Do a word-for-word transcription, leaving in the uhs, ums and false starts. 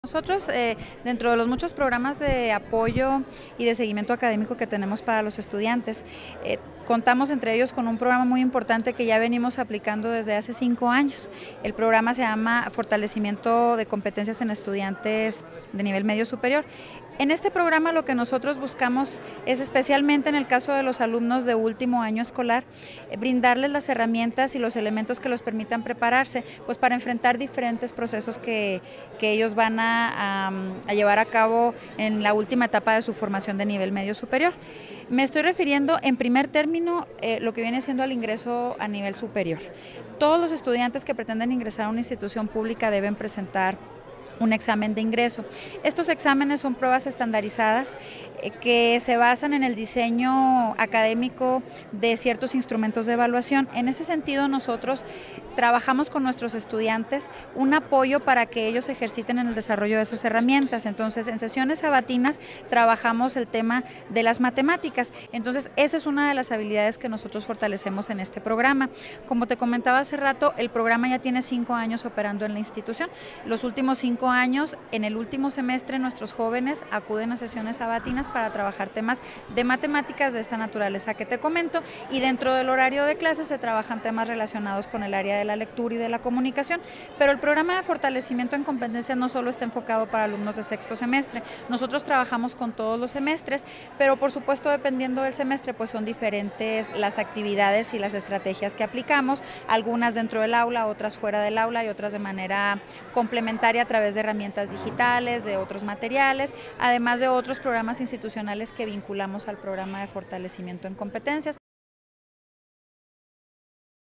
Nosotros, eh, dentro de los muchos programas de apoyo y de seguimiento académico que tenemos para los estudiantes, eh, contamos entre ellos con un programa muy importante que ya venimos aplicando desde hace cinco años. El programa se llama Fortalecimiento de Competencias en Estudiantes de Nivel Medio Superior. En este programa lo que nosotros buscamos es, especialmente en el caso de los alumnos de último año escolar, eh, brindarles las herramientas y los elementos que los permitan prepararse pues para enfrentar diferentes procesos que, que ellos van a, a, a llevar a cabo en la última etapa de su formación de nivel medio superior. Me estoy refiriendo en primer término eh, lo que viene siendo al ingreso a nivel superior. Todos los estudiantes que pretenden ingresar a una institución pública deben presentar un examen de ingreso. Estos exámenes son pruebas estandarizadas eh, que se basan en el diseño académico de ciertos instrumentos de evaluación. En ese sentido, nosotros trabajamos con nuestros estudiantes un apoyo para que ellos ejerciten en el desarrollo de esas herramientas. Entonces, en sesiones sabatinas trabajamos el tema de las matemáticas. Entonces, esa es una de las habilidades que nosotros fortalecemos en este programa. Como te comentaba hace rato, el programa ya tiene cinco años operando en la institución. Los últimos cinco años, en el último semestre, nuestros jóvenes acuden a sesiones sabatinas para trabajar temas de matemáticas de esta naturaleza que te comento, y dentro del horario de clases se trabajan temas relacionados con el área de la lectura y de la comunicación. Pero el programa de fortalecimiento en competencias no solo está enfocado para alumnos de sexto semestre, nosotros trabajamos con todos los semestres, pero por supuesto dependiendo del semestre pues son diferentes las actividades y las estrategias que aplicamos, algunas dentro del aula, otras fuera del aula y otras de manera complementaria a través de herramientas digitales, de otros materiales, además de otros programas institucionales que vinculamos al programa de fortalecimiento en competencias.